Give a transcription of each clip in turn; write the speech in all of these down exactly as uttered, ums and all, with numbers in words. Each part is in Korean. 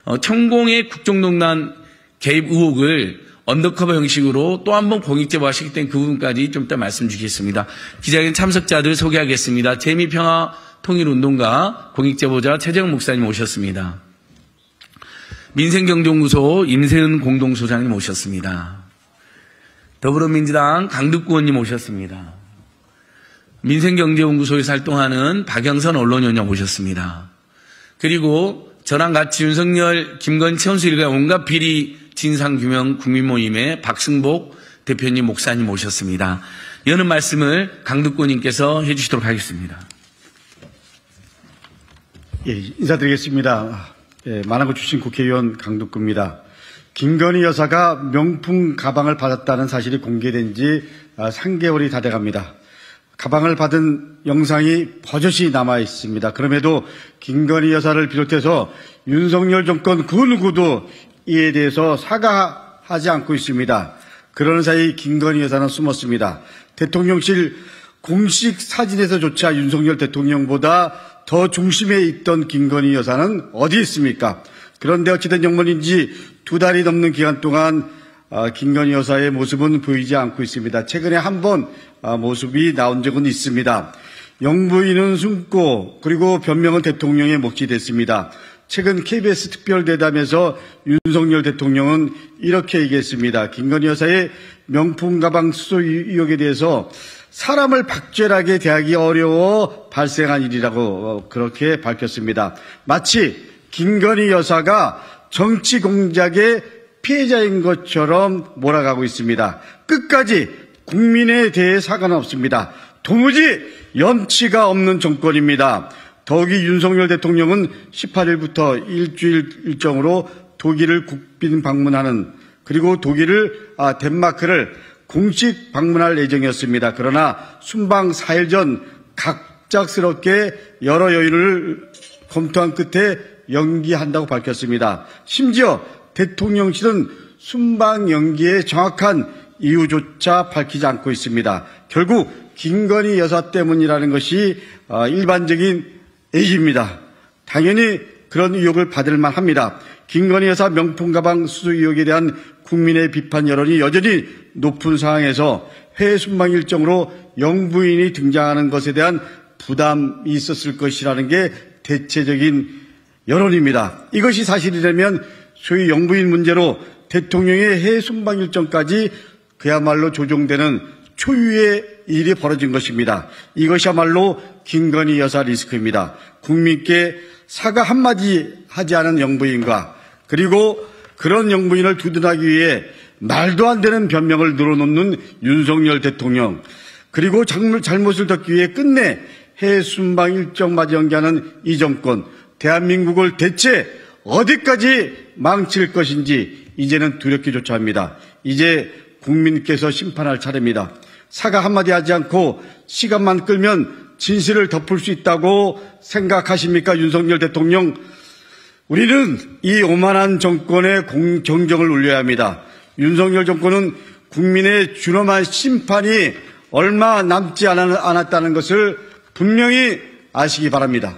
어, 천공의 국정농단 개입 의혹을 언더커버 형식으로 또 한 번 공익제보하시기 때문에 그 부분까지 좀 이따 말씀 주시겠습니다. 기자회견 참석자들 소개하겠습니다. 재미평화통일운동가 공익제보자 최재형 목사님 오셨습니다. 민생경제연구소 임세은 공동소장님 오셨습니다. 더불어민주당 강득구 의원님 오셨습니다. 민생경제연구소에서 활동하는 박영선 언론위원장 오셨습니다. 그리고 저랑 같이 윤석열, 김건희, 최원수 일가 온갖 비리 진상규명 국민모임의 박승복 대표님, 목사님 오셨습니다. 여는 말씀을 강득구 의원님께서 해주시도록 하겠습니다. 예, 인사드리겠습니다. 예, 만화고 출신 국회의원 강득구입니다. 김건희 여사가 명품 가방을 받았다는 사실이 공개된 지 삼 개월이 다 돼갑니다. 가방을 받은 영상이 버젓이 남아 있습니다. 그럼에도 김건희 여사를 비롯해서 윤석열 정권 그 누구도 이에 대해서 사과하지 않고 있습니다. 그러는 사이 김건희 여사는 숨었습니다. 대통령실 공식 사진에서조차 윤석열 대통령보다 더 중심에 있던 김건희 여사는 어디 있습니까? 그런데 어찌된 영문인지 두 달이 넘는 기간 동안 김건희 여사의 모습은 보이지 않고 있습니다. 최근에 한 번 모습이 나온 적은 있습니다. 영부인은 숨고 그리고 변명은 대통령의 몫이 됐습니다. 최근 케이비에스 특별대담에서 윤석열 대통령은 이렇게 얘기했습니다. 김건희 여사의 명품 가방 수수 의혹에 대해서 사람을 박죄하게 대하기 어려워 발생한 일이라고 그렇게 밝혔습니다. 마치 김건희 여사가 정치 공작의 피해자인 것처럼 몰아가고 있습니다. 끝까지 국민에 대해 사과는 없습니다. 도무지 염치가 없는 정권입니다. 더욱이 윤석열 대통령은 십팔 일부터 일주일 일정으로 독일을 국빈 방문하는 그리고 독일을 아, 덴마크를 공식 방문할 예정이었습니다. 그러나 순방 사 일 전 갑작스럽게 여러 요인을 검토한 끝에 연기한다고 밝혔습니다. 심지어 대통령실은 순방 연기의 정확한 이유조차 밝히지 않고 있습니다. 결국 김건희 여사 때문이라는 것이 일반적인 얘기입니다. 당연히 그런 의혹을 받을 만합니다. 김건희 여사 명품 가방 수수 의혹에 대한 국민의 비판 여론이 여전히 높은 상황에서 해외 순방 일정으로 영부인이 등장하는 것에 대한 부담이 있었을 것이라는 게 대체적인 여론입니다. 이것이 사실이라면 소위 영부인 문제로 대통령의 해외 순방 일정까지 그야말로 조종되는 초유의 일이 벌어진 것입니다. 이것이야말로 김건희 여사 리스크입니다. 국민께 사과 한마디 하지 않은 영부인과 그리고 그런 영부인을 두둔하기 위해 말도 안 되는 변명을 늘어놓는 윤석열 대통령 그리고 잘못을 덮기 위해 끝내 해외 순방 일정마저 연기하는 이 정권 대한민국을 대체 어디까지 망칠 것인지 이제는 두렵기조차 합니다. 이제 국민께서 심판할 차례입니다. 사과 한마디 하지 않고 시간만 끌면 진실을 덮을 수 있다고 생각하십니까? 윤석열 대통령, 우리는 이 오만한 정권의 공, 경정을 울려야 합니다. 윤석열 정권은 국민의 준엄한 심판이 얼마 남지 않았다는 것을 분명히 아시기 바랍니다.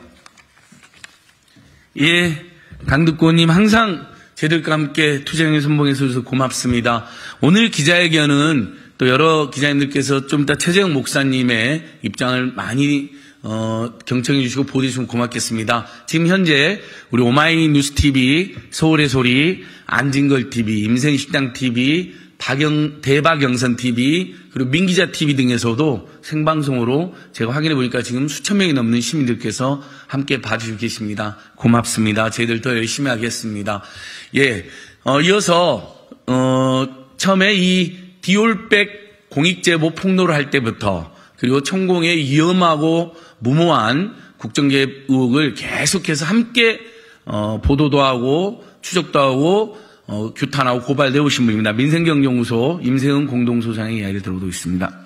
예, 강득구 의원님 항상 저희들과 함께 투쟁의 선봉에 서주셔서 고맙습니다. 오늘 기자회견은 또 여러 기자님들께서 좀 이따 최재형 목사님의 입장을 많이 어, 경청해 주시고 보도해 주시면 고맙겠습니다. 지금 현재 우리 오마이뉴스티비, 서울의 소리, 안진걸티비, 임생식당티비, 박영, 대박영선티비, 그리고 민기자티비 등에서도 생방송으로 제가 확인해 보니까 지금 수천 명이 넘는 시민들께서 함께 봐주시고 계십니다. 고맙습니다. 저희들 더 열심히 하겠습니다. 예, 어, 이어서, 어, 처음에 이 디올백 공익제보 폭로를 할 때부터 그리고 천공의 위험하고 무모한 국정개입 의혹을 계속해서 함께, 어, 보도도 하고 추적도 하고 어, 규탄하고 고발되어 오신 분입니다. 민생경제연구소 임세은 공동소장의 이야기를 들어보고 있습니다.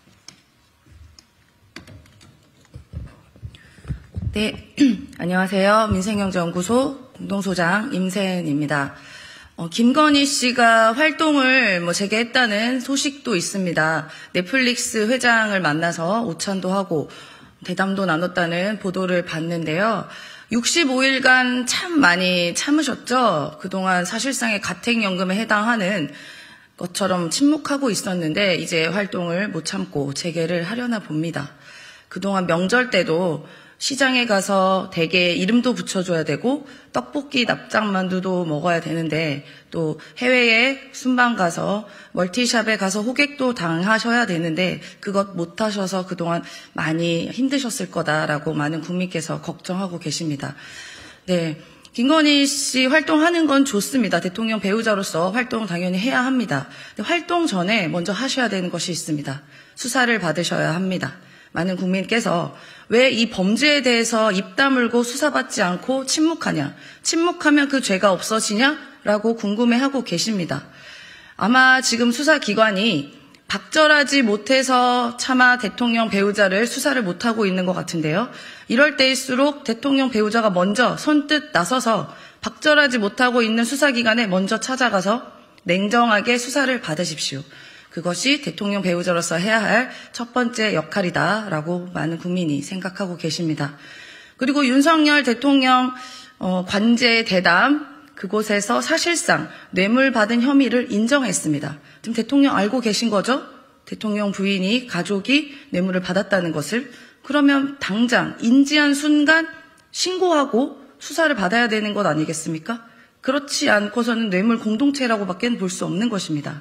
네, 안녕하세요. 민생경제연구소 공동소장 임세은입니다. 어, 김건희 씨가 활동을 뭐 재개했다는 소식도 있습니다. 넷플릭스 회장을 만나서 오찬도 하고 대담도 나눴다는 보도를 봤는데요. 육십오 일간 참 많이 참으셨죠? 그동안 사실상의 가택연금에 해당하는 것처럼 침묵하고 있었는데 이제 활동을 못 참고 재개를 하려나 봅니다. 그동안 명절 때도 시장에 가서 댁에 이름도 붙여줘야 되고 떡볶이 납작만두도 먹어야 되는데 또 해외에 순방 가서 멀티샵에 가서 호객도 당하셔야 되는데 그것 못하셔서 그동안 많이 힘드셨을 거다라고 많은 국민께서 걱정하고 계십니다. 네, 김건희 씨 활동하는 건 좋습니다. 대통령 배우자로서 활동 당연히 해야 합니다. 근데 활동 전에 먼저 하셔야 되는 것이 있습니다. 수사를 받으셔야 합니다. 많은 국민께서 왜 이 범죄에 대해서 입 다물고 수사받지 않고 침묵하냐, 침묵하면 그 죄가 없어지냐라고 궁금해하고 계십니다. 아마 지금 수사기관이 박절하지 못해서 차마 대통령 배우자를 수사를 못하고 있는 것 같은데요. 이럴 때일수록 대통령 배우자가 먼저 선뜻 나서서 박절하지 못하고 있는 수사기관에 먼저 찾아가서 냉정하게 수사를 받으십시오. 그것이 대통령 배우자로서 해야 할 첫 번째 역할이다라고 많은 국민이 생각하고 계십니다. 그리고 윤석열 대통령 어, 관제 대담 그곳에서 사실상 뇌물 받은 혐의를 인정했습니다. 지금 대통령 알고 계신 거죠? 대통령 부인이 가족이 뇌물을 받았다는 것을. 그러면 당장 인지한 순간 신고하고 수사를 받아야 되는 것 아니겠습니까? 그렇지 않고서는 뇌물 공동체라고밖에 볼 수 없는 것입니다.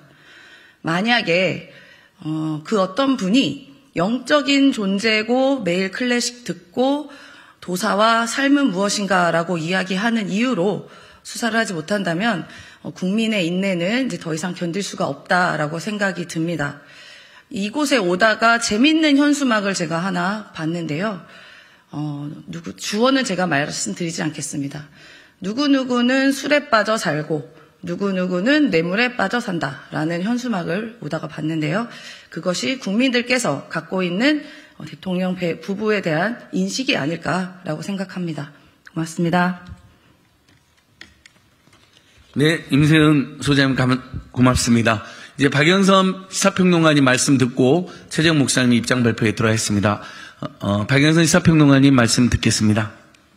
만약에 어, 그 어떤 분이 영적인 존재고 매일 클래식 듣고 도사와 삶은 무엇인가라고 이야기하는 이유로 수사를 하지 못한다면 어, 국민의 인내는 이제 더 이상 견딜 수가 없다라고 생각이 듭니다. 이곳에 오다가 재밌는 현수막을 제가 하나 봤는데요. 어, 누구 주어는 제가 말씀드리지 않겠습니다. 누구누구는 술에 빠져 살고 누구누구는 뇌물에 빠져 산다라는 현수막을 오다가 봤는데요. 그것이 국민들께서 갖고 있는 대통령 부부에 대한 인식이 아닐까라고 생각합니다. 고맙습니다. 네, 임세은 소장님 고맙습니다. 이제 박영선 시사평론가님 말씀 듣고 최재형 목사님 입장 발표에 들어가겠습니다. 어, 박영선 시사평론가님 말씀 듣겠습니다.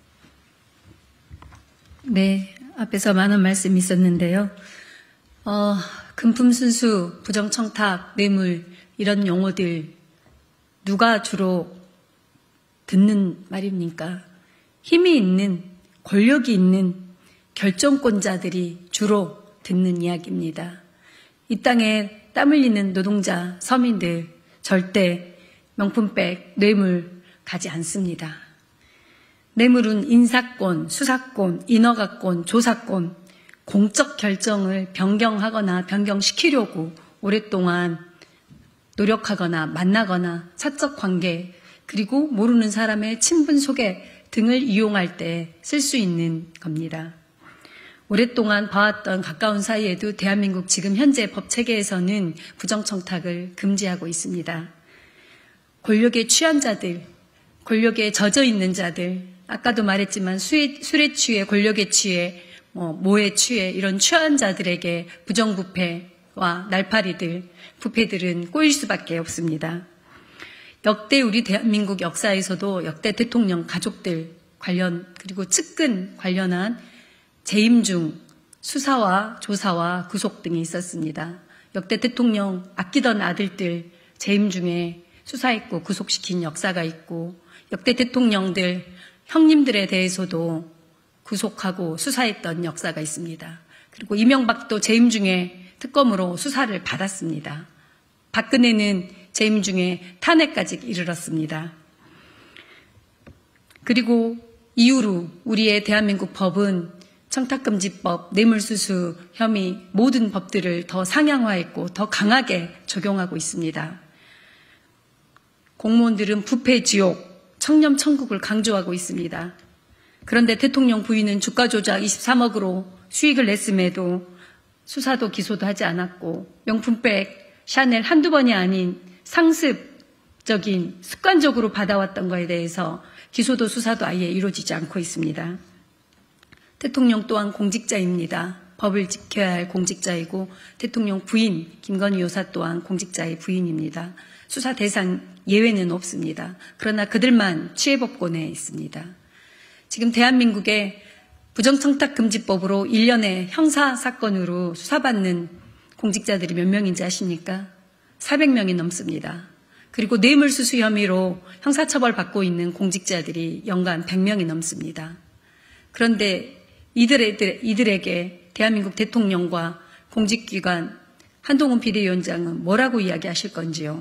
네. 앞에서 많은 말씀이 있었는데요. 어, 금품순수, 부정청탁, 뇌물 이런 용어들 누가 주로 듣는 말입니까? 힘이 있는, 권력이 있는 결정권자들이 주로 듣는 이야기입니다. 이 땅에 땀 흘리는 노동자, 서민들 절대 명품백, 뇌물 가지 않습니다. 뇌물은 인사권, 수사권, 인허가권, 조사권, 공적 결정을 변경하거나 변경시키려고 오랫동안 노력하거나 만나거나 사적 관계 그리고 모르는 사람의 친분 소개 등을 이용할 때 쓸 수 있는 겁니다. 오랫동안 봐왔던 가까운 사이에도 대한민국 지금 현재 법체계에서는 부정청탁을 금지하고 있습니다. 권력에 취한 자들, 권력에 젖어 있는 자들, 아까도 말했지만 술에, 술에 취해, 권력에 취해, 뭐 모에 취해 이런 취한 자들에게 부정부패와 날파리들, 부패들은 꼬일 수밖에 없습니다. 역대 우리 대한민국 역사에서도 역대 대통령 가족들 관련 그리고 측근 관련한 재임 중 수사와 조사와 구속 등이 있었습니다. 역대 대통령 아끼던 아들들 재임 중에 수사했고 구속시킨 역사가 있고 역대 대통령들 형님들에 대해서도 구속하고 수사했던 역사가 있습니다. 그리고 이명박도 재임 중에 특검으로 수사를 받았습니다. 박근혜는 재임 중에 탄핵까지 이르렀습니다. 그리고 이후로 우리의 대한민국 법은 청탁금지법, 뇌물수수 혐의 모든 법들을 더 상향화했고 더 강하게 적용하고 있습니다. 공무원들은 부패지옥, 청렴천국을 강조하고 있습니다. 그런데 대통령 부인은 주가 조작 이십삼억으로 수익을 냈음에도 수사도 기소도 하지 않았고 명품백, 샤넬 한두 번이 아닌 상습적인 습관적으로 받아왔던 것에 대해서 기소도 수사도 아예 이루어지지 않고 있습니다. 대통령 또한 공직자입니다. 법을 지켜야 할 공직자이고 대통령 부인 김건희 여사 또한 공직자의 부인입니다. 수사 대상 예외는 없습니다. 그러나 그들만 취해법권에 있습니다. 지금 대한민국의 부정청탁금지법으로 일 년에 형사사건으로 수사받는 공직자들이 몇 명인지 아십니까? 사백 명이 넘습니다. 그리고 뇌물수수 혐의로 형사처벌받고 있는 공직자들이 연간 백 명이 넘습니다. 그런데 이들에, 이들에게 대한민국 대통령과 공직기관 한동훈 비대위원장은 뭐라고 이야기하실 건지요?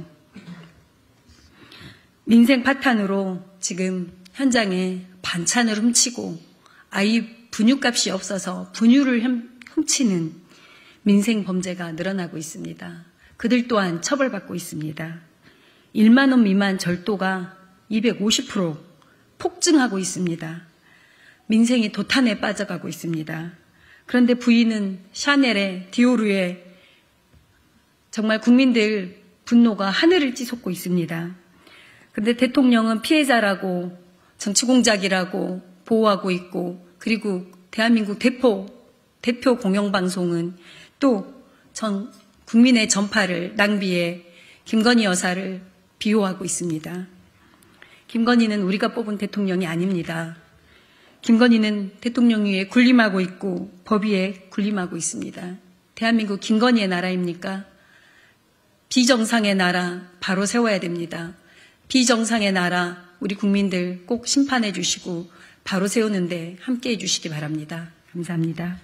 민생 파탄으로 지금 현장에 반찬을 훔치고 아이 분유값이 없어서 분유를 훔치는 민생 범죄가 늘어나고 있습니다. 그들 또한 처벌받고 있습니다. 일만 원 미만 절도가 이백오십 퍼센트 폭증하고 있습니다. 민생이 도탄에 빠져가고 있습니다. 그런데 부인은 샤넬에 디오르에 정말 국민들 분노가 하늘을 찌솟고 있습니다. 그런데 대통령은 피해자라고 정치공작이라고 보호하고 있고, 그리고 대한민국 대표, 대표 공영방송은 또 전 국민의 전파를 낭비해 김건희 여사를 비호하고 있습니다. 김건희는 우리가 뽑은 대통령이 아닙니다. 김건희는 대통령 위에 군림하고 있고 법 위에 군림하고 있습니다. 대한민국 김건희의 나라입니까? 비정상의 나라 바로 세워야 됩니다. 비정상의 나라 우리 국민들 꼭 심판해 주시고 바로 세우는데 함께해 주시기 바랍니다. 감사합니다.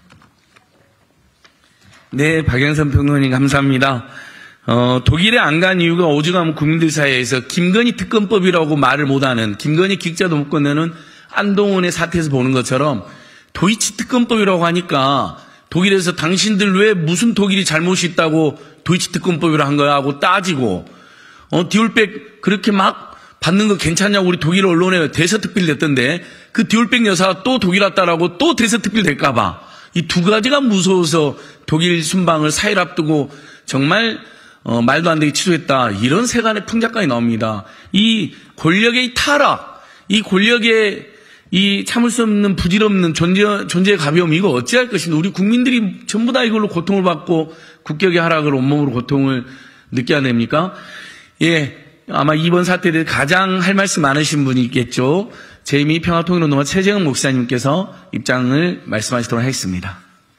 네, 박영선 평론가님 감사합니다. 어, 독일에 안 간 이유가 오죽하면 국민들 사이에서 김건희 특검법이라고 말을 못하는, 김건희 기자도 못 건네는 안동훈의 사태에서 보는 것처럼 도이치 특검법이라고 하니까 독일에서 당신들 왜 무슨 독일이 잘못이 있다고 도이치 특검법이라고 한 거야 하고 따지고, 어, 디올백 그렇게 막 받는 거 괜찮냐고 우리 독일 언론에 대서특필 됐던데 그 디올백 여사가 또 독일 왔다라고 또 대서특필 될까봐 이 두 가지가 무서워서 독일 순방을 사 일 앞두고 정말 어, 말도 안 되게 취소했다. 이런 세간의 풍자까지 나옵니다. 이 권력의 타락, 이 권력의 이 참을 수 없는 부질없는 존재, 존재의 가벼움, 이거 어찌할 것인가. 우리 국민들이 전부 다 이걸로 고통을 받고 국격의 하락을 온몸으로 고통을 느껴야 됩니까? 예, 아마 이번 사태에 대해 가장 할 말씀 많으신 분이 있겠죠. 제이미 평화통일운동가 최재형 목사님께서 입장을 말씀하시도록 하겠습니다.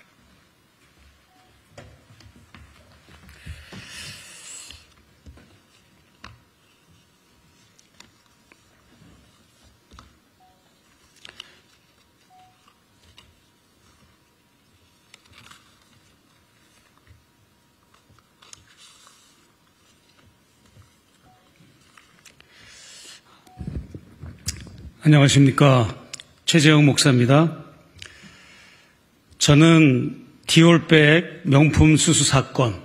안녕하십니까. 최재형 목사입니다. 저는 디올백 명품 수수 사건,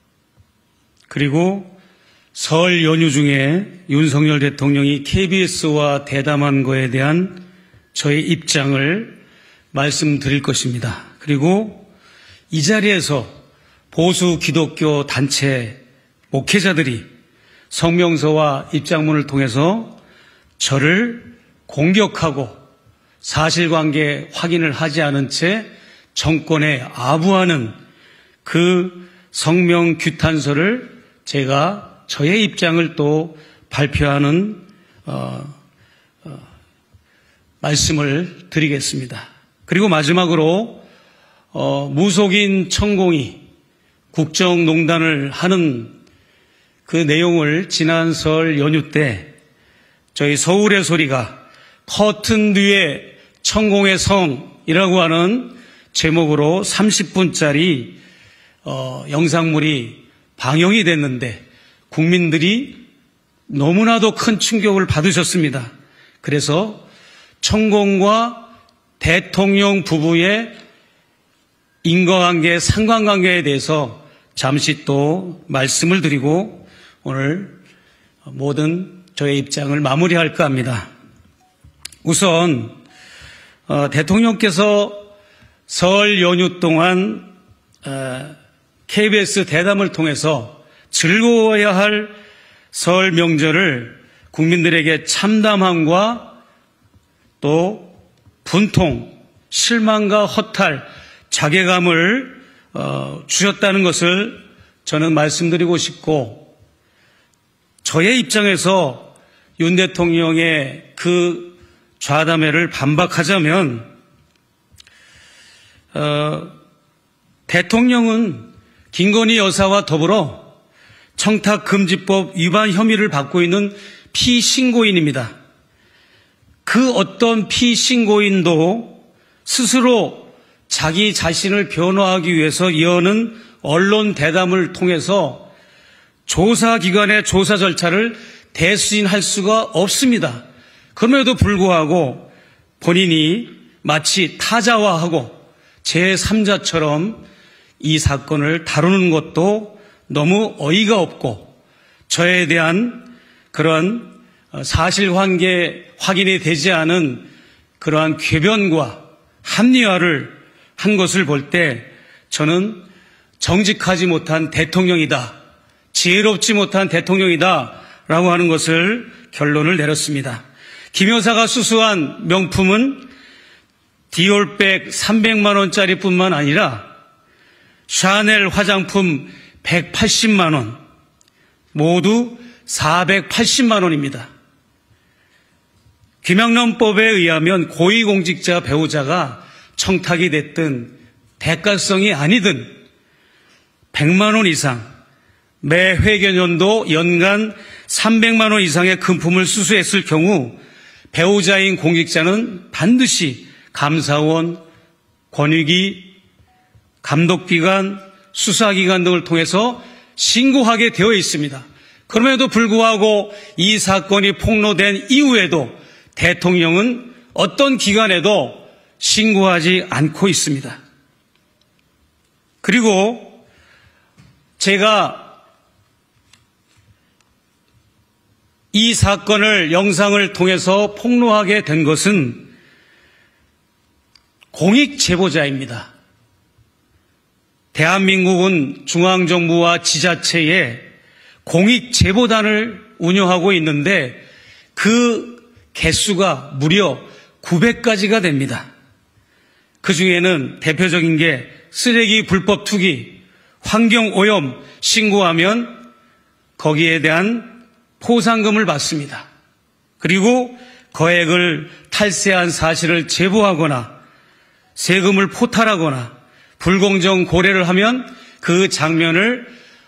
그리고 설 연휴 중에 윤석열 대통령이 케이비에스와 대담한 거에 대한 저의 입장을 말씀드릴 것입니다. 그리고 이 자리에서 보수 기독교 단체 목회자들이 성명서와 입장문을 통해서 저를 공격하고 사실관계 확인을 하지 않은 채 정권에 아부하는 그 성명 규탄서를 제가 저의 입장을 또 발표하는 어, 어, 말씀을 드리겠습니다. 그리고 마지막으로 어, 무속인 천공이 국정농단을 하는 그 내용을 지난 설 연휴 때 저희 서울의 소리가 커튼 뒤에 천공의 성이라고 하는 제목으로 삼십 분짜리 어, 영상물이 방영이 됐는데 국민들이 너무나도 큰 충격을 받으셨습니다. 그래서 천공과 대통령 부부의 인과관계, 상관관계에 대해서 잠시 또 말씀을 드리고 오늘 모든 저의 입장을 마무리할까 합니다. 우선 어, 대통령께서 설 연휴 동안 어, 케이비에스 대담을 통해서 즐거워야 할 설 명절을 국민들에게 참담함과 또 분통, 실망과 허탈, 자괴감을 어, 주셨다는 것을 저는 말씀드리고 싶고, 저의 입장에서 윤 대통령의 그 좌담회를 반박하자면 어, 대통령은 김건희 여사와 더불어 청탁금지법 위반 혐의를 받고 있는 피신고인입니다. 그 어떤 피신고인도 스스로 자기 자신을 변호하기 위해서 여는 언론 대담을 통해서 조사기관의 조사 절차를 대수진할 수가 없습니다. 그럼에도 불구하고 본인이 마치 타자화하고 제삼자처럼 이 사건을 다루는 것도 너무 어이가 없고 저에 대한 그런 사실관계 확인이 되지 않은 그러한 궤변과 합리화를 한 것을 볼 때 저는 정직하지 못한 대통령이다, 지혜롭지 못한 대통령이다 라고 하는 것을 결론을 내렸습니다. 김 여사가 수수한 명품은 디올백 삼백만 원짜리 뿐만 아니라 샤넬 화장품 백팔십만 원, 모두 사백팔십만 원입니다. 김영란법에 의하면 고위공직자 배우자가 청탁이 됐든 대가성이 아니든 백만 원 이상, 매 회계연도 연간 삼백만 원 이상의 금품을 수수했을 경우 배우자인 공직자는 반드시 감사원, 권익위, 감독기관, 수사기관 등을 통해서 신고하게 되어 있습니다. 그럼에도 불구하고 이 사건이 폭로된 이후에도 대통령은 어떤 기관에도 신고하지 않고 있습니다. 그리고 제가 이 사건을 영상을 통해서 폭로하게 된 것은 공익제보자입니다. 대한민국은 중앙정부와 지자체에 공익제보단을 운영하고 있는데 그 개수가 무려 구백 가지가 됩니다. 그 중에는 대표적인 게 쓰레기 불법 투기, 환경오염 신고하면 거기에 대한 포상금을 받습니다. 그리고 거액을 탈세한 사실을 제보하거나 세금을 포탈하거나 불공정 고래를 하면 그 장면을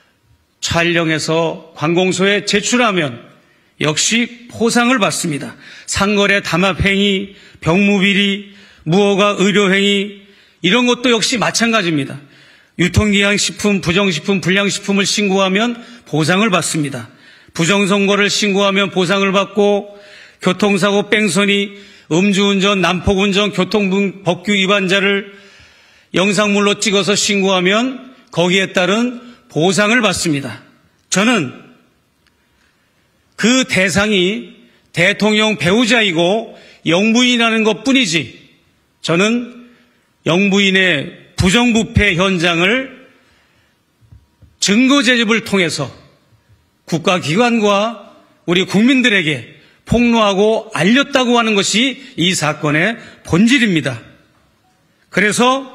촬영해서 관공서에 제출하면 역시 포상을 받습니다. 상거래 담합행위, 병무비리, 무허가 의료행위 이런 것도 역시 마찬가지입니다. 유통기한 식품, 부정식품, 불량식품을 신고하면 보상을 받습니다. 부정선거를 신고하면 보상을 받고 교통사고 뺑소니, 음주운전, 난폭운전, 교통법규 위반자를 영상물로 찍어서 신고하면 거기에 따른 보상을 받습니다. 저는 그 대상이 대통령 배우자이고 영부인이라는 것뿐이지 저는 영부인의 부정부패 현장을 증거제집을 통해서 국가기관과 우리 국민들에게 폭로하고 알렸다고 하는 것이 이 사건의 본질입니다. 그래서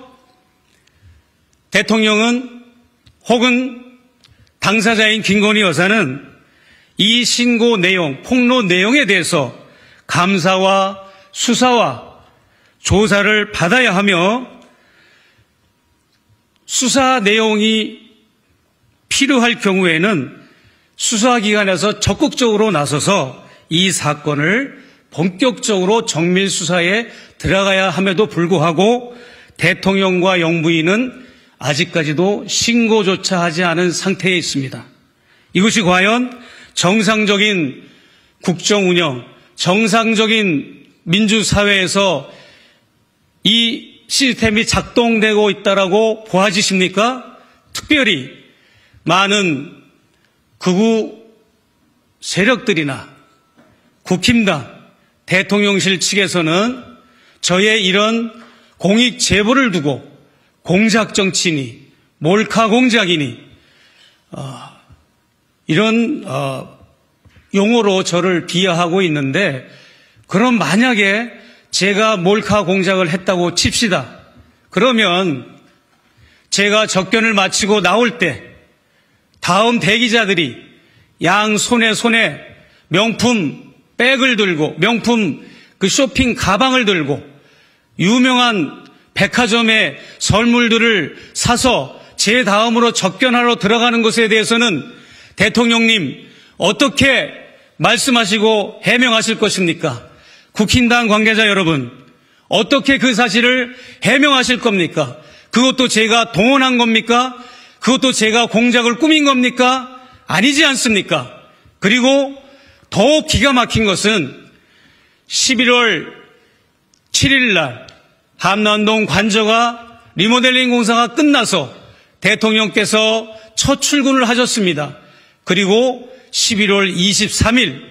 대통령은 혹은 당사자인 김건희 여사는 이 신고 내용, 폭로 내용에 대해서 감사와 수사와 조사를 받아야 하며 수사 내용이 필요할 경우에는 수사기관에서 적극적으로 나서서 이 사건을 본격적으로 정밀 수사에 들어가야 함에도 불구하고 대통령과 영부인은 아직까지도 신고조차 하지 않은 상태에 있습니다. 이것이 과연 정상적인 국정운영, 정상적인 민주사회에서 이 시스템이 작동되고 있다라고 보아지십니까? 특별히 많은 극우 세력들이나 국힘당, 대통령실 측에서는 저의 이런 공익 제보를 두고 공작 정치니 몰카 공작이니 어, 이런 어, 용어로 저를 비하하고 있는데 그럼 만약에 제가 몰카 공작을 했다고 칩시다. 그러면 제가 접견을 마치고 나올 때 다음 대기자들이 양 손에 손에 명품 백을 들고 명품 그 쇼핑 가방을 들고 유명한 백화점의 선물들을 사서 제 다음으로 접견하러 들어가는 것에 대해서는 대통령님 어떻게 말씀하시고 해명하실 것입니까? 국힘당 관계자 여러분, 어떻게 그 사실을 해명하실 겁니까? 그것도 제가 동원한 겁니까? 그것도 제가 공작을 꾸민 겁니까? 아니지 않습니까? 그리고 더욱 기가 막힌 것은 십일월 칠일 날 함남동 관저가 리모델링 공사가 끝나서 대통령께서 첫 출근을 하셨습니다. 그리고 십일월 이십삼일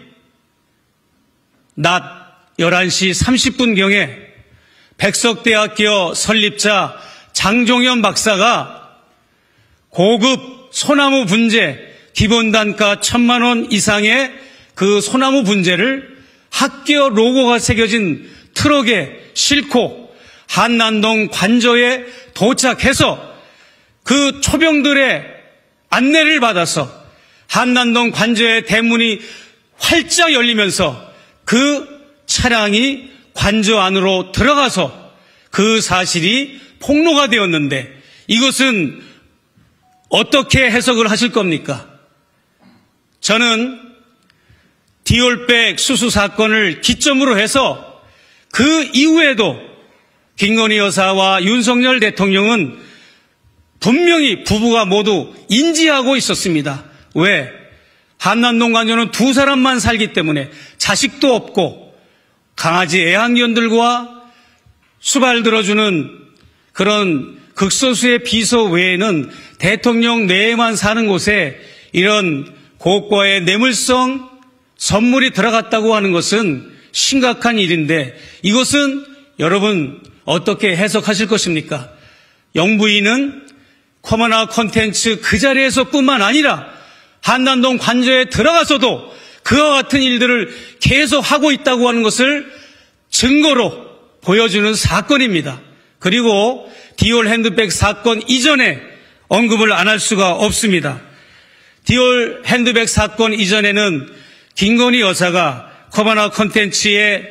낮 열한 시 삼십 분경에 백석대학교 설립자 장종현 박사가 고급 소나무 분재 기본단가 천만 원 이상의 그 소나무 분재를 학교 로고가 새겨진 트럭에 싣고 한남동 관저에 도착해서 그 초병들의 안내를 받아서 한남동 관저의 대문이 활짝 열리면서 그 차량이 관저 안으로 들어가서 그 사실이 폭로가 되었는데 이것은 어떻게 해석을 하실 겁니까? 저는 디올백 수수 사건을 기점으로 해서 그 이후에도 김건희 여사와 윤석열 대통령은 분명히 부부가 모두 인지하고 있었습니다. 왜? 한남동 관저는 두 사람만 살기 때문에 자식도 없고 강아지 애완견들과 수발 들어주는 그런 극소수의 비서 외에는 대통령 내에만 사는 곳에 이런 고가의 뇌물성 선물이 들어갔다고 하는 것은 심각한 일인데 이것은 여러분 어떻게 해석하실 것입니까? 영부인은 커머나 콘텐츠 그 자리에서 뿐만 아니라 한남동 관저에 들어가서도 그와 같은 일들을 계속 하고 있다고 하는 것을 증거로 보여주는 사건입니다. 그리고 디올 핸드백 사건 이전에 언급을 안 할 수가 없습니다. 디올 핸드백 사건 이전에는 김건희 여사가 커머나 콘텐츠의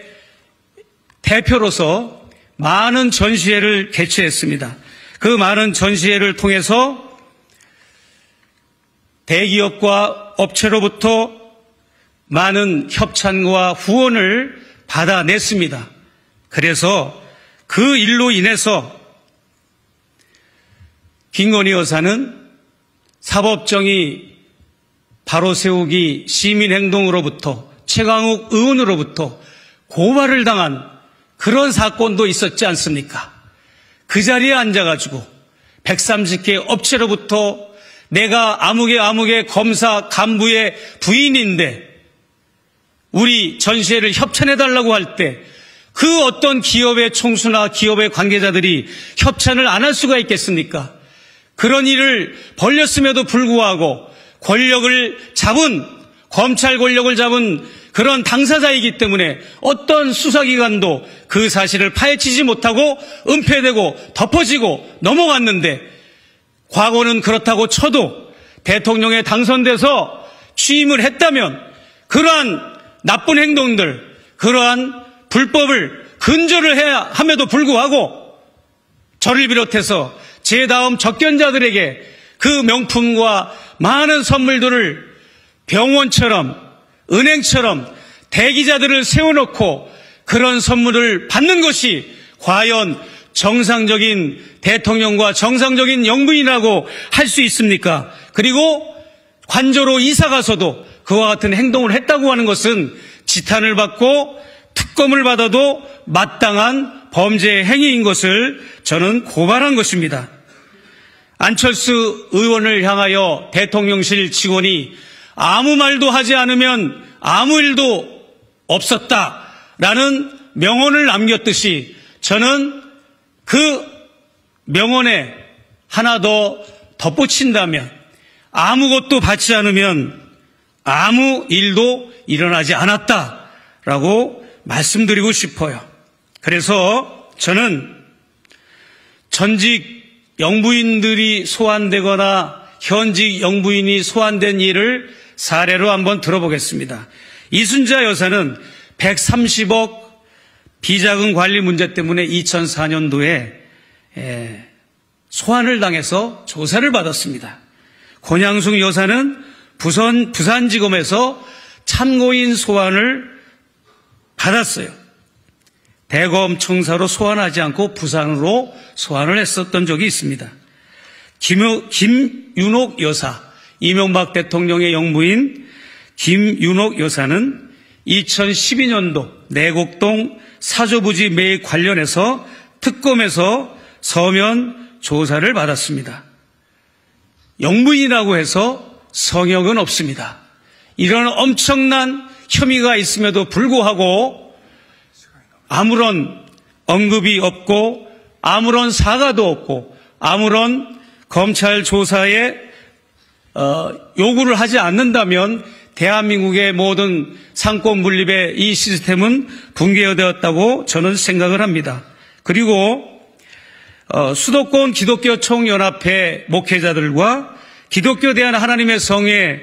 대표로서 많은 전시회를 개최했습니다. 그 많은 전시회를 통해서 대기업과 업체로부터 많은 협찬과 후원을 받아냈습니다. 그래서 그 일로 인해서 김건희 여사는 사법정의 바로 세우기 시민행동으로부터 최강욱 의원으로부터 고발을 당한 그런 사건도 있었지 않습니까? 그 자리에 앉아가지고 백삼십 개 업체로부터 내가 아무개 아무개 검사 간부의 부인인데 우리 전시회를 협찬해달라고 할 때 그 어떤 기업의 총수나 기업의 관계자들이 협찬을 안 할 수가 있겠습니까? 그런 일을 벌렸음에도 불구하고 권력을 잡은, 검찰 권력을 잡은 그런 당사자이기 때문에 어떤 수사기관도 그 사실을 파헤치지 못하고 은폐되고 덮어지고 넘어갔는데 과거는 그렇다고 쳐도 대통령에 당선돼서 취임을 했다면 그러한 나쁜 행동들, 그러한 불법을 근절을 해야 함에도 불구하고 저를 비롯해서 제 다음 접견자들에게 그 명품과 많은 선물들을 병원처럼 은행처럼 대기자들을 세워놓고 그런 선물을 받는 것이 과연 정상적인 대통령과 정상적인 영부인이라고 할 수 있습니까? 그리고 관저로 이사 가서도 그와 같은 행동을 했다고 하는 것은 지탄을 받고 특검을 받아도 마땅한 범죄 행위인 것을 저는 고발한 것입니다. 안철수 의원을 향하여 대통령실 직원이 아무 말도 하지 않으면 아무 일도 없었다라는 명언을 남겼듯이 저는 그 명언에 하나 더 덧붙인다면 아무것도 받지 않으면 아무 일도 일어나지 않았다라고 말씀드리고 싶어요. 그래서 저는 전직 영부인들이 소환되거나 현직 영부인이 소환된 일을 사례로 한번 들어보겠습니다. 이순자 여사는 백삼십억 비자금 관리 문제 때문에 이천사 년도에 소환을 당해서 조사를 받았습니다. 권양숙 여사는 부산, 부산지검에서 참고인 소환을 받았어요. 대검 청사로 소환하지 않고 부산으로 소환을 했었던 적이 있습니다. 김, 김윤옥 여사, 이명박 대통령의 영부인 김윤옥 여사는 이천십이 년도 내곡동 사조부지 매입 관련해서 특검에서 서면 조사를 받았습니다. 영부인이라고 해서 성역은 없습니다. 이런 엄청난 혐의가 있음에도 불구하고 아무런 언급이 없고 아무런 사과도 없고 아무런 검찰 조사에 어, 요구를 하지 않는다면 대한민국의 모든 상권 분립의 이 시스템은 붕괴되었다고 저는 생각을 합니다. 그리고 어, 수도권 기독교 총연합회 목회자들과 기독교 대한 하나님의 성의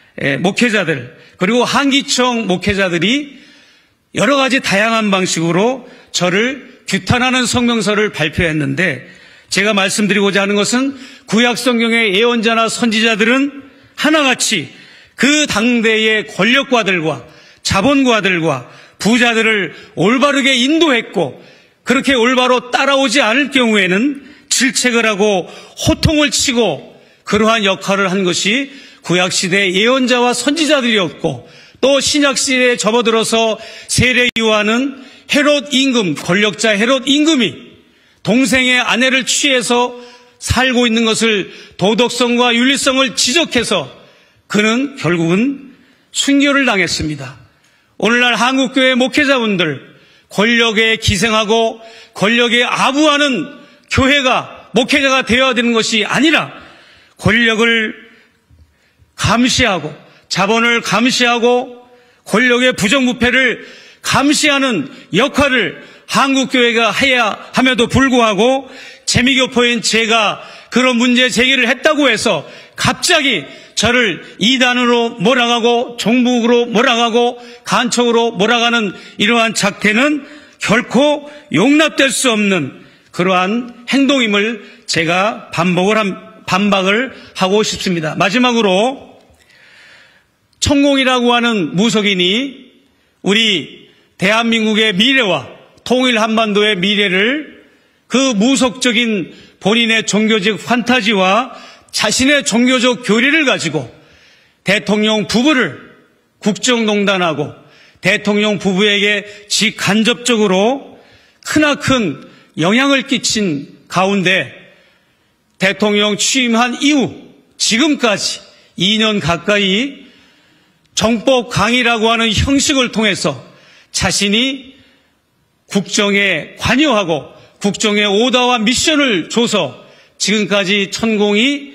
목회자들 그리고 한기총 목회자들이 여러 가지 다양한 방식으로 저를 규탄하는 성명서를 발표했는데 제가 말씀드리고자 하는 것은 구약 성경의 예언자나 선지자들은 하나같이 그 당대의 권력과들과 자본가들과 부자들을 올바르게 인도했고 그렇게 올바로 따라오지 않을 경우에는 질책을 하고 호통을 치고 그러한 역할을 한 것이 구약시대의 예언자와 선지자들이었고 또 신약시대에 접어들어서 세례요한은 헤롯 임금, 권력자 헤롯 임금이 동생의 아내를 취해서 살고 있는 것을 도덕성과 윤리성을 지적해서 그는 결국은 순교를 당했습니다. 오늘날 한국교회 목회자분들 권력에 기생하고 권력에 아부하는 교회가 목회자가 되어야 되는 것이 아니라 권력을 감시하고 자본을 감시하고 권력의 부정부패를 감시하는 역할을 한국교회가 해야 함에도 불구하고 재미교포인 제가 그런 문제 제기를 했다고 해서 갑자기 저를 이단으로 몰아가고 종북으로 몰아가고 간첩으로 몰아가는 이러한 작태는 결코 용납될 수 없는 그러한 행동임을 제가 반복을 한, 반박을 하고 싶습니다. 마지막으로 천공이라고 하는 무속인이 우리 대한민국의 미래와 통일 한반도의 미래를 그 무속적인 본인의 종교적 판타지와 자신의 종교적 교리를 가지고 대통령 부부를 국정농단하고 대통령 부부에게 직간접적으로 크나큰 영향을 끼친 가운데 대통령 취임한 이후 지금까지 이 년 가까이 정법 강의라고 하는 형식을 통해서 자신이 국정에 관여하고 국정의 오더와 미션을 줘서 지금까지 천공이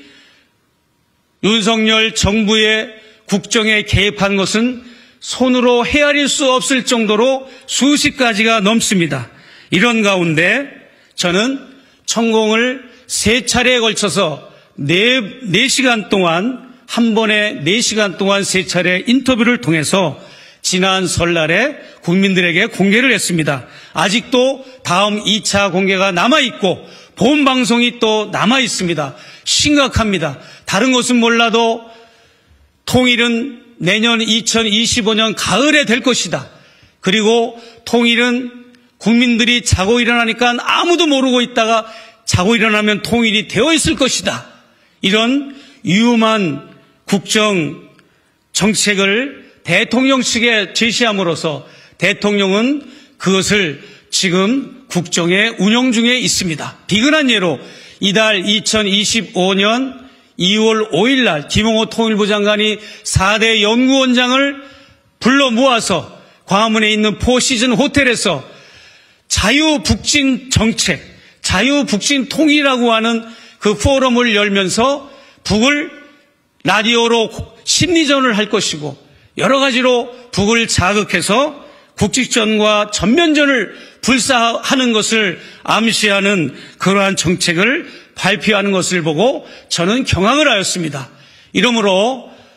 윤석열 정부의 국정에 개입한 것은 손으로 헤아릴 수 없을 정도로 수십 가지가 넘습니다. 이런 가운데 저는 천공을 세 차례에 걸쳐서 네, 네 시간 동안 한 번에 네 시간 동안 세 차례 인터뷰를 통해서 지난 설날에 국민들에게 공개를 했습니다. 아직도 다음 이 차 공개가 남아있고 본 방송이 또 남아있습니다. 심각합니다. 다른 것은 몰라도 통일은 내년 이천이십오 년 가을에 될 것이다. 그리고 통일은 국민들이 자고 일어나니까 아무도 모르고 있다가 자고 일어나면 통일이 되어 있을 것이다. 이런 위험한 국정 정책을 대통령 측에 제시함으로써 대통령은 그것을 지금 국정에 운영 중에 있습니다. 비근한 예로 이달 이천이십오 년 이월 오일 날 김홍호 통일부 장관이 사 대 연구원장을 불러 모아서 광화문에 있는 포시즌 호텔에서 자유북진 정책, 자유북진 통일이라고 하는 그 포럼을 열면서 북을 라디오로 심리전을 할 것이고 여러 가지로 북을 자극해서 국직전과 전면전을 불사하는 것을 암시하는 그러한 정책을 발표하는 것을 보고 저는 경악을 하였습니다. 이러므로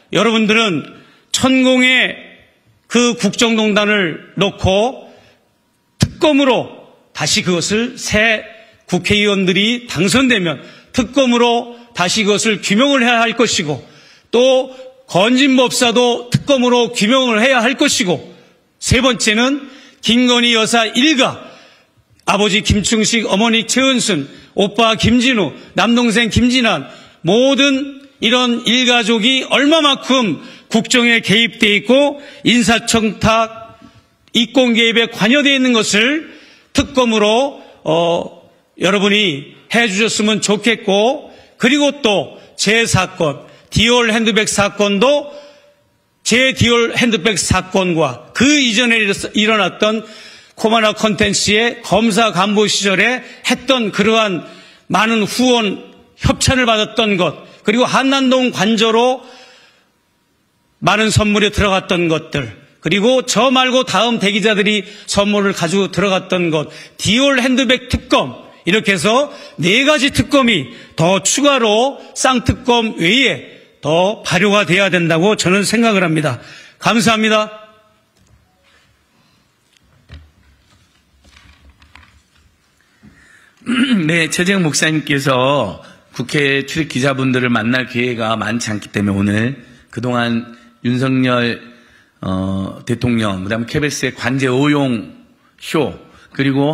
여러분들은 천공에 그 국정농단을 놓고 특검으로 다시 그것을 새 국회의원들이 당선되면 특검으로 다시 그것을 규명을 해야 할 것이고, 또 건진법사도 특검으로 규명을 해야 할 것이고, 세 번째는 김건희 여사 일가, 아버지 김충식, 어머니 최은순, 오빠 김진우, 남동생 김진환, 모든 이런 일가족이 얼마만큼 국정에 개입되어 있고 인사청탁, 이권 개입에 관여되어 있는 것을 특검으로 어, 여러분이 해주셨으면 좋겠고, 그리고 또 제 사건, 디올 핸드백 사건도 제 디올 핸드백 사건과 그 이전에 일어났던 코바나 컨텐츠의 검사 간부 시절에 했던 그러한 많은 후원 협찬을 받았던 것, 그리고 한남동 관저로 많은 선물이 들어갔던 것들, 그리고 저 말고 다음 대기자들이 선물을 가지고 들어갔던 것, 디올 핸드백 특검, 이렇게 해서 네 가지 특검이 더 추가로 쌍특검 외에 더 발효가 돼야 된다고 저는 생각을 합니다. 감사합니다. 네, 최재형 목사님께서 국회 출입 기자분들을 만날 기회가 많지 않기 때문에 오늘 그동안 윤석열 어, 대통령, 그다음에 케이비에스의 관제 오용 쇼, 그리고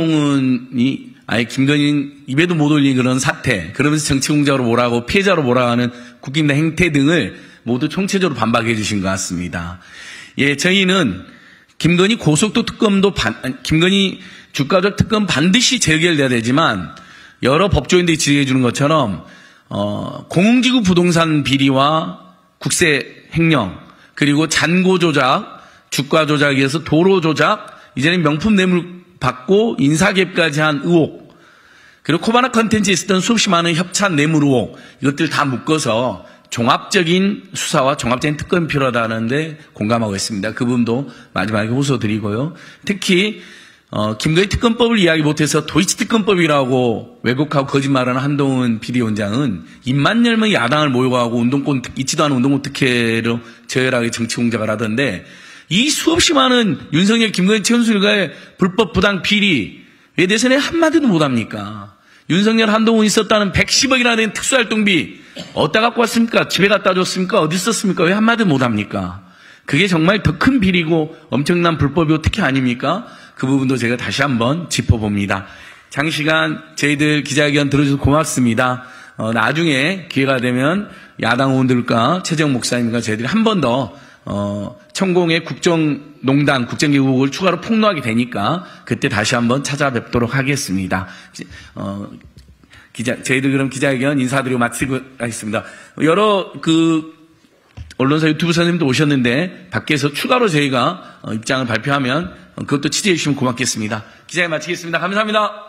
한동훈이 아예 김건희 입에도 못 올린 그런 사태, 그러면서 정치공작으로 몰아가고 피해자로 몰아가는 국힘당 행태 등을 모두 총체적으로 반박해 주신 것 같습니다. 예, 저희는 김건희 고속도 특검도 반, 김건희 주가적 특검 반드시 재결돼야 되지만, 여러 법조인들이 지적해 주는 것처럼 어, 공공지구 부동산 비리와 국세 횡령, 그리고 잔고 조작, 주가 조작에 의해서 도로 조작, 이제는 명품 뇌물 받고 인사개입까지 한 의혹, 그리고 코바나 컨텐츠에 있었던 수없이 많은 협찬 뇌물 의혹, 이것들 다 묶어서 종합적인 수사와 종합적인 특검이 필요하다는데 공감하고 있습니다. 그 부분도 마지막에 호소드리고요. 특히 어, 김건희 특검법을 이야기 못해서 도이치 특검법이라고 왜곡하고 거짓말하는 한동훈 비대위원장은 입만 열면 야당을 모욕하고 운동권, 있지도 않은 운동권 특혜로 저열하게 정치 공작을 하던데, 이 수없이 많은 윤석열, 김건희, 최은순 일가의 불법 부당 비리에 대해서는 한마디도 못합니까? 윤석열, 한동훈이 썼다는 백십억이나 된 특수활동비 어디다 갖고 왔습니까? 집에 갖다 줬습니까? 어디 썼습니까? 왜 한마디도 못합니까? 그게 정말 더 큰 비리고 엄청난 불법이고 특혜 아닙니까? 그 부분도 제가 다시 한번 짚어봅니다. 장시간 저희들 기자회견 들어주셔서 고맙습니다. 어, 나중에 기회가 되면 야당 의원들과 최재형 목사님과 저희들이 한 번 더 어, 천공의 국정농단, 국정기국을 추가로 폭로하게 되니까 그때 다시 한번 찾아뵙도록 하겠습니다. 어, 기자, 저희들 그럼 기자회견 인사드리고 마치고 하겠습니다. 여러 그 언론사 유튜브 선생님도 오셨는데 밖에서 추가로 저희가 어, 입장을 발표하면 어, 그것도 취재해 주시면 고맙겠습니다. 기자회견 마치겠습니다. 감사합니다.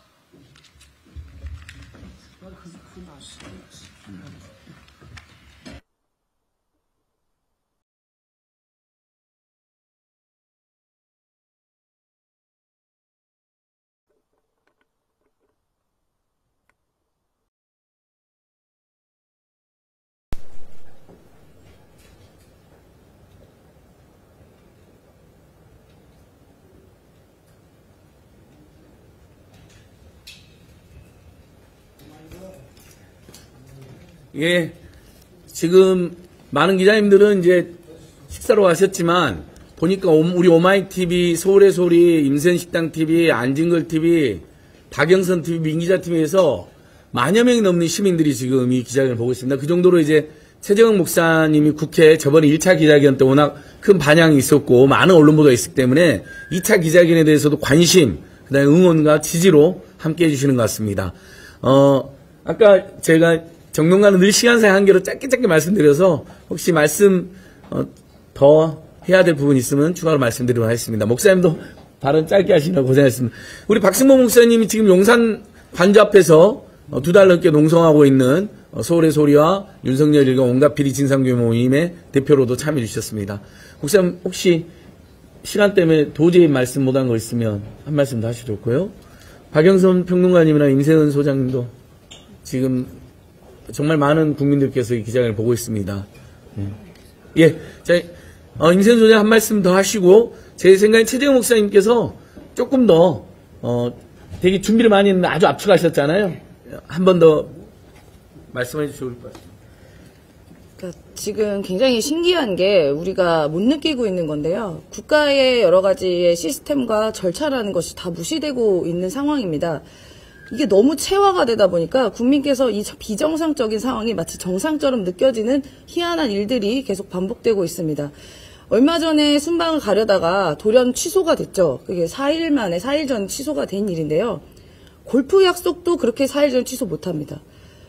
예, 지금 많은 기자님들은 이제 식사로 가셨지만 보니까 우리 오마이티비, 서울의 소리, 임센식당티비, 안진걸티비, 박영선티비, 민기자티비에서 만여 명이 넘는 시민들이 지금 이 기자회견을 보고 있습니다. 그 정도로 이제 최재형 목사님이 국회 저번에 일 차 기자회견 때 워낙 큰 반향이 있었고 많은 언론 보도가 있었기 때문에 이 차 기자회견에 대해서도 관심, 그다음에 응원과 지지로 함께 해주시는 것 같습니다. 어, 아까 제가 정론가는 늘 시간상 한계로 짧게 짧게 말씀드려서 혹시 말씀 어, 더 해야 될 부분 있으면 추가로 말씀드리도록 하겠습니다. 목사님도 발언 짧게 하시느라 고생하셨습니다. 우리 박승모 목사님이 지금 용산 관저 앞에서 어, 두 달 넘게 농성하고 있는 어, 서울의 소리와 윤석열 일가 온갖 비리 진상규모 모임의 대표로도 참여해 주셨습니다. 목사님 혹시 시간 때문에 도저히 말씀 못한 거 있으면 한 말씀 더 하시면 좋고요. 박영선 평론가님이나 임세은 소장님도 지금 정말 많은 국민들께서 이 기자회견을 보고 있습니다. 예, 자, 어, 임세현 소장 한 말씀 더 하시고, 제 생각엔 최재형 목사님께서 조금 더, 어, 되게 준비를 많이 했는데 아주 압축하셨잖아요. 한 번 더 말씀해 주시면 좋을 것 같아요. 그러니까 지금 굉장히 신기한 게 우리가 못 느끼고 있는 건데요. 국가의 여러 가지의 시스템과 절차라는 것이 다 무시되고 있는 상황입니다. 이게 너무 체화가 되다 보니까 국민께서 이 비정상적인 상황이 마치 정상처럼 느껴지는 희한한 일들이 계속 반복되고 있습니다. 얼마 전에 순방을 가려다가 돌연 취소가 됐죠. 그게 사 일 만에, 사 일 전 취소가 된 일인데요. 골프 약속도 그렇게 사 일 전 취소 못합니다.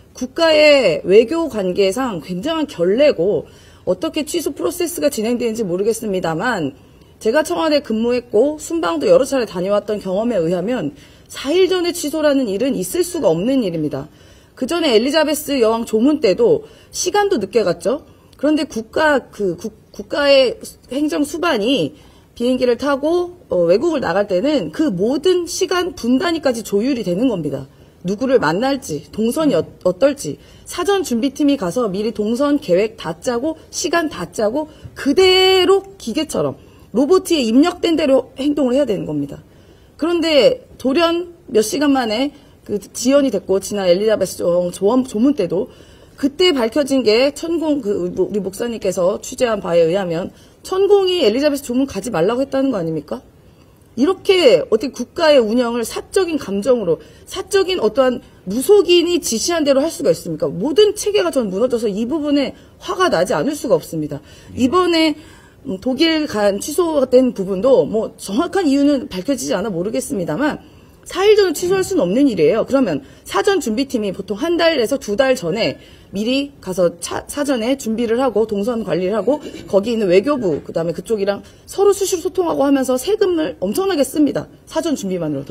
국가의 외교 관계상 굉장한 결례고 어떻게 취소 프로세스가 진행되는지 모르겠습니다만 제가 청와대 근무했고 순방도 여러 차례 다녀왔던 경험에 의하면 사 일 전에 취소라는 일은 있을 수가 없는 일입니다. 그 전에 엘리자베스 여왕 조문 때도 시간도 늦게 갔죠. 그런데 국가 그 국, 국가의 행정 수반이 비행기를 타고 어, 외국을 나갈 때는 그 모든 시간 분 단위까지 조율이 되는 겁니다. 누구를 만날지, 동선이 어, 어떨지, 사전 준비팀이 가서 미리 동선 계획 다 짜고 시간 다 짜고 그대로 기계처럼 로봇에 입력된 대로 행동을 해야 되는 겁니다. 그런데 돌연 몇 시간 만에 그 지연이 됐고 지난 엘리자베스 조원 조문 때도 그때 밝혀진 게 천공 그 우리 목사님께서 취재한 바에 의하면 천공이 엘리자베스 조문 가지 말라고 했다는 거 아닙니까? 이렇게 어떻게 국가의 운영을 사적인 감정으로 사적인 어떠한 무속인이 지시한 대로 할 수가 있습니까? 모든 체계가 전 무너져서 이 부분에 화가 나지 않을 수가 없습니다. 이번에 독일 간 취소된 부분도 뭐 정확한 이유는 밝혀지지 않아 모르겠습니다만 사 일 전에 취소할 수는 없는 일이에요. 그러면 사전 준비팀이 보통 한 달에서 두 달 전에 미리 가서 차, 사전에 준비를 하고 동선 관리를 하고 거기 있는 외교부 그다음에 그쪽이랑 서로 수시로 소통하고 하면서 세금을 엄청나게 씁니다. 사전 준비만으로도.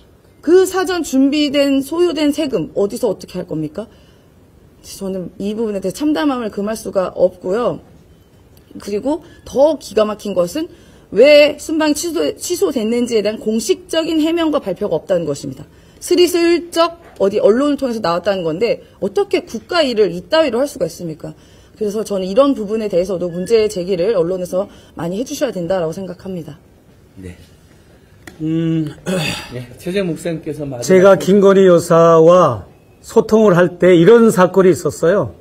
그 사전 준비된 소요된 세금 어디서 어떻게 할 겁니까? 저는 이 부분에 대해 참담함을 금할 수가 없고요. 그리고 더 기가 막힌 것은 왜 순방이 취소, 취소됐는지에 대한 공식적인 해명과 발표가 없다는 것입니다. 스리슬쩍 어디 언론을 통해서 나왔다는 건데 어떻게 국가 일을 이따위로 할 수가 있습니까? 그래서 저는 이런 부분에 대해서도 문제 제기를 언론에서 많이 해주셔야 된다라고 생각합니다. 네. 음, 네. 최재형 목사님께서 말씀. 제가 김건희 여사와 소통을 할 때 이런 사건이 있었어요.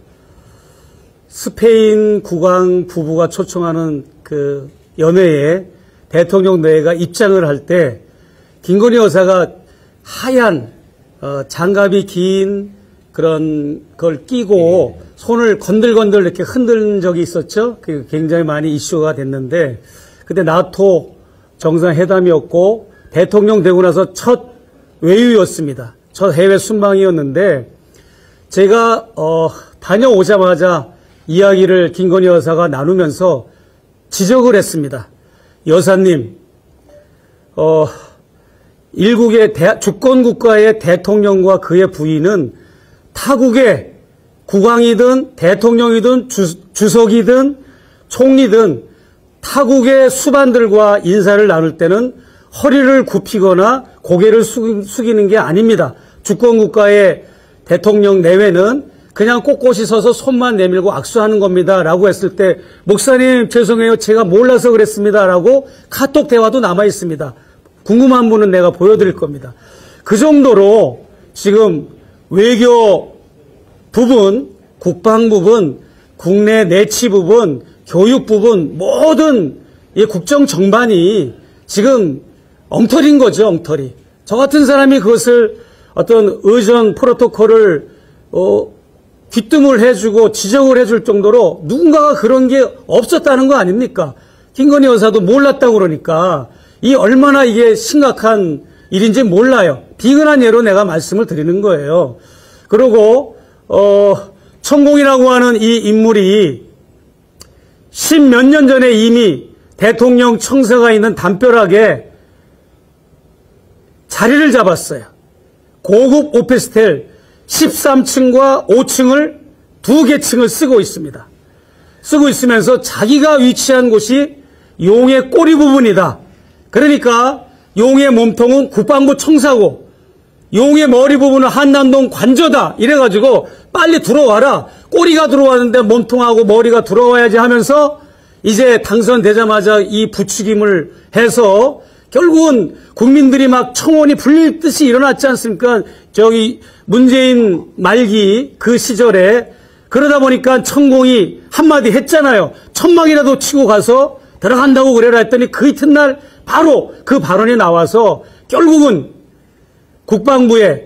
스페인 국왕 부부가 초청하는 그 연회에 대통령 내외가 입장을 할 때 김건희 여사가 하얀 어, 장갑이 긴 그런 걸 끼고 네. 손을 건들건들 이렇게 흔든 적이 있었죠. 그 굉장히 많이 이슈가 됐는데 그때 나토 정상회담이었고 대통령 되고 나서 첫 외유였습니다. 첫 해외 순방이었는데 제가 어, 다녀오자마자 이야기를 김건희 여사가 나누면서 지적을 했습니다. 여사님, 어, 일국의 대, 주권국가의 대통령과 그의 부인은 타국의 국왕이든 대통령이든 주, 주석이든 총리든 타국의 수반들과 인사를 나눌 때는 허리를 굽히거나 고개를 숙, 숙이는 게 아닙니다. 주권국가의 대통령 내외는 그냥 꼿꼿이 서서 손만 내밀고 악수하는 겁니다. 라고 했을 때 목사님 죄송해요. 제가 몰라서 그랬습니다. 라고 카톡 대화도 남아 있습니다. 궁금한 분은 내가 보여드릴 겁니다. 그 정도로 지금 외교 부분, 국방 부분, 국내 내치 부분, 교육 부분 모든 이 국정 정반이 지금 엉터리인 거죠. 엉터리. 저 같은 사람이 그것을 어떤 의전 프로토콜을 어, 귀뜸을 해주고 지적을 해줄 정도로 누군가가 그런 게 없었다는 거 아닙니까? 김건희 여사도 몰랐다고 그러니까 이 얼마나 이게 심각한 일인지 몰라요. 비근한 예로 내가 말씀을 드리는 거예요. 그리고 어, 천공이라고 하는 이 인물이 십몇 년 전에 이미 대통령 청사가 있는 담벼락에 자리를 잡았어요. 고급 오피스텔 십삼 층과 오 층을 두 개 층을 쓰고 있습니다. 쓰고 있으면서 자기가 위치한 곳이 용의 꼬리 부분이다. 그러니까 용의 몸통은 국방부 청사고 용의 머리 부분은 한남동 관저다 이래가지고 빨리 들어와라. 꼬리가 들어왔는데 몸통하고 머리가 들어와야지 하면서 이제 당선되자마자 이 부추김을 해서 결국은 국민들이 막 청원이 불릴 듯이 일어났지 않습니까? 저기 문재인 말기 그 시절에. 그러다 보니까 천공이 한마디 했잖아요. 천막이라도 치고 가서 들어간다고 그래라 했더니 그 이튿날 바로 그 발언이 나와서 결국은 국방부에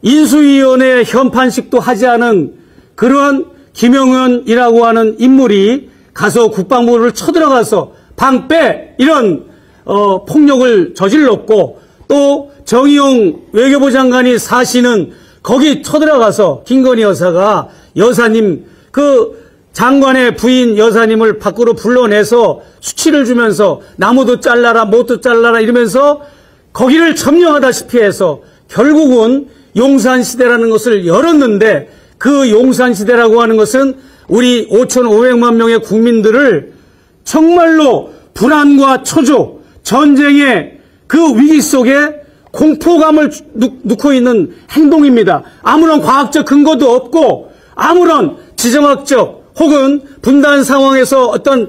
인수위원회 현판식도 하지 않은 그런 김영현이라고 하는 인물이 가서 국방부를 쳐들어가서 방 빼! 이런 어, 폭력을 저질렀고 또 정의용 외교부 장관이 사시는 거기 쳐들어가서 김건희 여사가 여사님 그 장관의 부인 여사님을 밖으로 불러내서 수치를 주면서 나무도 잘라라 못도 잘라라 이러면서 거기를 점령하다시피 해서 결국은 용산시대라는 것을 열었는데 그 용산시대라고 하는 것은 우리 오천오백만 명의 국민들을 정말로 불안과 초조, 전쟁의 그 위기 속에 공포감을 넣고 있는 행동입니다. 아무런 과학적 근거도 없고 아무런 지정학적 혹은 분단 상황에서 어떤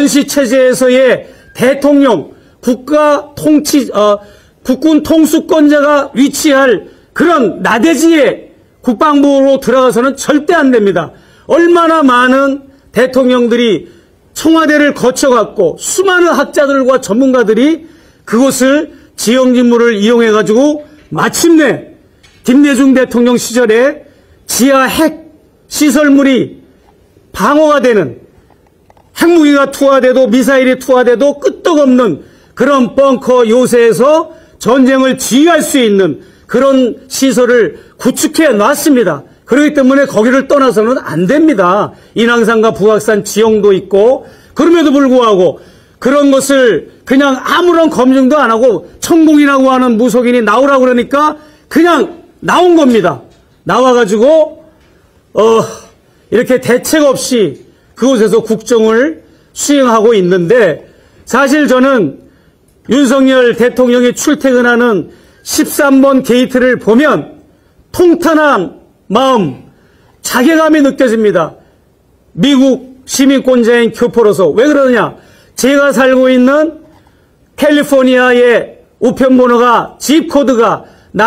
전시체제에서의 대통령, 국가 통치, 어, 국군 통수권자가 위치할 그런 나대지의 국방부로 들어가서는 절대 안 됩니다. 얼마나 많은 대통령들이 청와대를 거쳐갔고 수많은 학자들과 전문가들이 그곳을 지형진물을 이용해가지고 마침내 김대중 대통령 시절에 지하 핵 시설물이 방어가 되는 핵무기가 투하돼도 미사일이 투하돼도 끄떡없는 그런 벙커 요새에서 전쟁을 지휘할 수 있는 그런 시설을 구축해 놨습니다. 그렇기 때문에 거기를 떠나서는 안 됩니다. 인왕산과 북악산 지형도 있고 그럼에도 불구하고 그런 것을 그냥 아무런 검증도 안 하고 천공이라고 하는 무속인이 나오라고 그러니까 그냥 나온 겁니다. 나와가지고 어 이렇게 대책 없이 그곳에서 국정을 수행하고 있는데 사실 저는 윤석열 대통령이 출퇴근하는 십삼 번 게이트를 보면 통탄한 마음, 자괴감이 느껴집니다. 미국 시민권자인 교포로서. 왜 그러느냐? 제가 살고 있는 캘리포니아의 우편번호가 집 코드가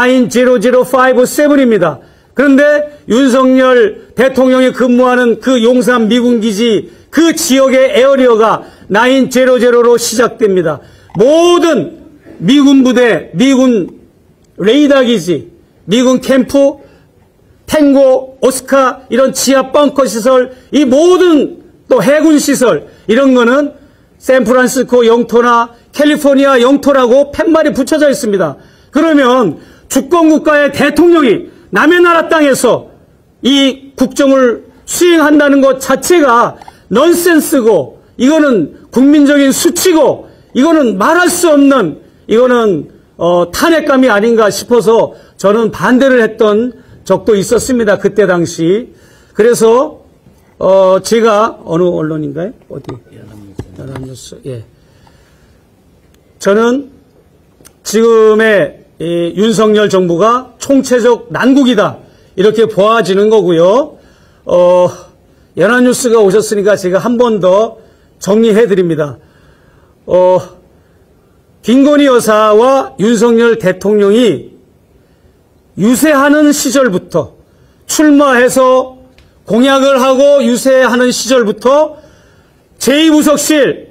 나인제로제로오십칠입니다. 그런데 윤석열 대통령이 근무하는 그 용산 미군기지 그 지역의 에어리어가 나인제로제로로 시작됩니다. 모든 미군 부대, 미군 레이더 기지, 미군 캠프, 탱고, 오스카 이런 지하 벙커 시설, 이 모든 또 해군 시설 이런 거는 샌프란시스코 영토나 캘리포니아 영토라고 팻말이 붙여져 있습니다. 그러면 주권국가의 대통령이 남의 나라 땅에서 이 국정을 수행한다는 것 자체가 넌센스고 이거는 국민적인 수치고 이거는 말할 수 없는 이거는 어, 탄핵감이 아닌가 싶어서 저는 반대를 했던 적도 있었습니다. 그때 당시. 그래서 어, 제가 어느 언론인가요? 어디? 연합뉴스. 예. 저는 지금의 이 윤석열 정부가 총체적 난국이다 이렇게 보아지는 거고요. 어, 연합뉴스가 오셨으니까 제가 한 번 더 정리해 드립니다. 어, 김건희 여사와 윤석열 대통령이 유세하는 시절부터 출마해서 공약을 하고 유세하는 시절부터 제이 부속실,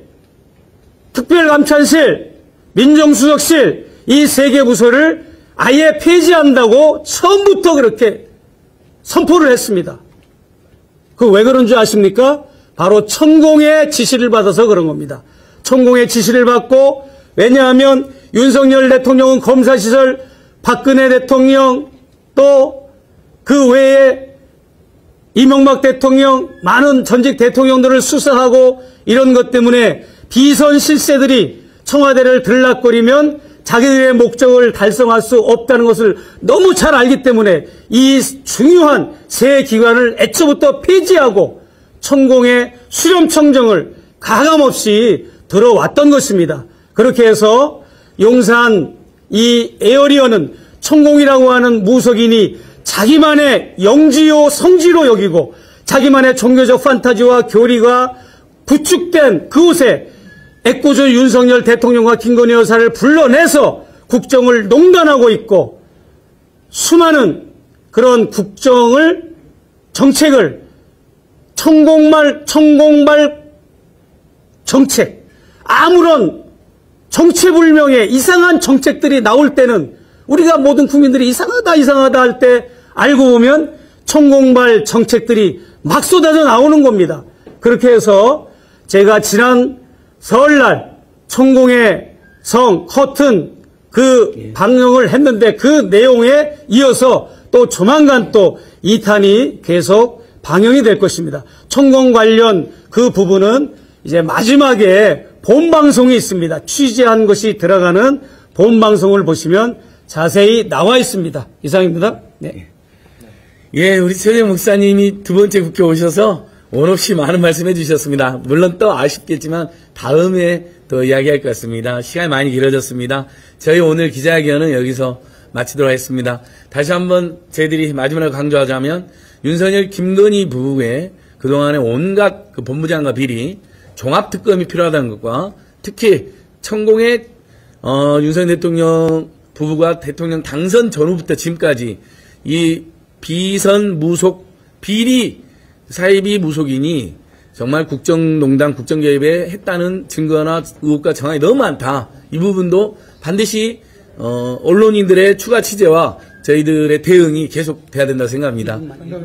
특별감찰실, 민정수석실 이 세 개 부서를 아예 폐지한다고 처음부터 그렇게 선포를 했습니다. 그 왜 그런 줄 아십니까? 바로 천공의 지시를 받아서 그런 겁니다. 천공의 지시를 받고 왜냐하면 윤석열 대통령은 검사시설, 박근혜 대통령 또 그 외에 이명박 대통령 많은 전직 대통령들을 수사하고 이런 것 때문에 비선 실세들이 청와대를 들락거리면 자기들의 목적을 달성할 수 없다는 것을 너무 잘 알기 때문에 이 중요한 세 기관을 애초부터 폐지하고 천공의 수렴청정을 가감없이 들어왔던 것입니다. 그렇게 해서 용산 이 에어리어는 천공이라고 하는 무속인이 자기만의 영지요 성지로 여기고 자기만의 종교적 판타지와 교리가 구축된 그곳에 애꿎은 윤석열 대통령과 김건희 여사를 불러내서 국정을 농단하고 있고 수많은 그런 국정을 정책을 천공말 천공발 정책 아무런 정체불명의 이상한 정책들이 나올 때는 우리가 모든 국민들이 이상하다 이상하다 할 때 알고 보면 천공발 정책들이 막 쏟아져 나오는 겁니다. 그렇게 해서 제가 지난 설날 천공의 성 허튼 그 방영을 했는데 그 내용에 이어서 또 조만간 또 이 탄이 계속 방영이 될 것입니다. 천공 관련 그 부분은 이제 마지막에 본방송이 있습니다. 취재한 것이 들어가는 본방송을 보시면 자세히 나와 있습니다. 이상입니다. 네. 예, 우리 최재형 목사님이 두 번째 국회 오셔서 원 없이 많은 말씀 해주셨습니다. 물론 또 아쉽겠지만 다음에 더 이야기할 것 같습니다. 시간이 많이 길어졌습니다. 저희 오늘 기자회견은 여기서 마치도록 하겠습니다. 다시 한번 저희들이 마지막으로 강조하자면 윤석열 김건희 부부의 그동안의 온갖 그 본부장과 비리 종합특검이 필요하다는 것과 특히 천공의 어, 윤석열 대통령 부부가 대통령 당선 전후부터 지금까지 이 비선 무속 비리 사이비 무속인이 정말 국정농단 국정개입에 했다는 증거나 의혹과 정황이 너무 많다. 이 부분도 반드시 어, 언론인들의 추가 취재와 저희들의 대응이 계속 돼야 된다고 생각합니다.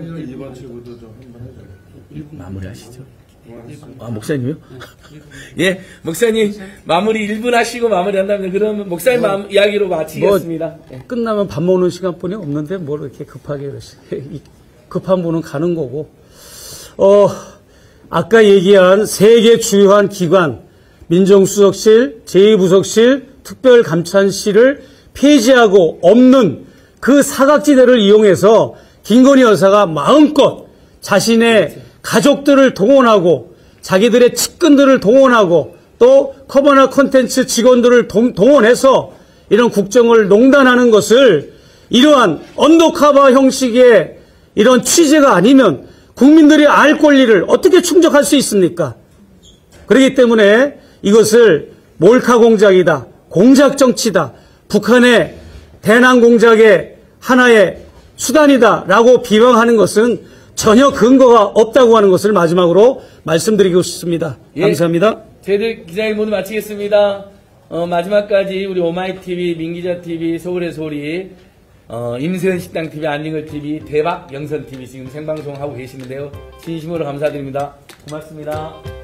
마무리하시죠. 아, 목사님이요? 예, 목사님 마무리 일 분 하시고 마무리한다면 그러면 목사님 뭐, 마음, 이야기로 마치겠습니다. 뭐, 예. 끝나면 밥 먹는 시간뿐이 없는데 뭘 이렇게 급하게 그러시 급한 분은 가는 거고. 어, 아까 얘기한 세 개 주요한 기관 민정수석실, 제이 부속실, 특별감찰실을 폐지하고 없는 그 사각지대를 이용해서 김건희 여사가 마음껏 자신의 가족들을 동원하고 자기들의 측근들을 동원하고 또 커버나 콘텐츠 직원들을 동, 동원해서 이런 국정을 농단하는 것을 이러한 언더커버 형식의 이런 취재가 아니면 국민들이 알 권리를 어떻게 충족할 수 있습니까? 그렇기 때문에 이것을 몰카 공작이다, 공작 정치다, 북한의 대남 공작의 하나의 수단이다라고 비방하는 것은 전혀 근거가 없다고 하는 것을 마지막으로 말씀드리고 싶습니다. 예, 감사합니다. 저희들 기자회견 모두 마치겠습니다. 어, 마지막까지 우리 오마이티비, 민기자티비, 서울의 소리, 어, 임세현 식당티비, 안링걸티비, 대박 영선티비 지금 생방송하고 계시는데요. 진심으로 감사드립니다. 고맙습니다.